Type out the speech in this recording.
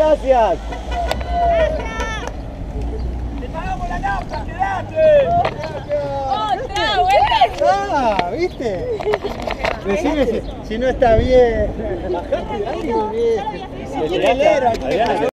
gracias. ¡Te pagamos la nafta, quedate! ¡Otra vuelta! Ah, ¿viste? Decime si no está bien. Bajate de ahí, bien.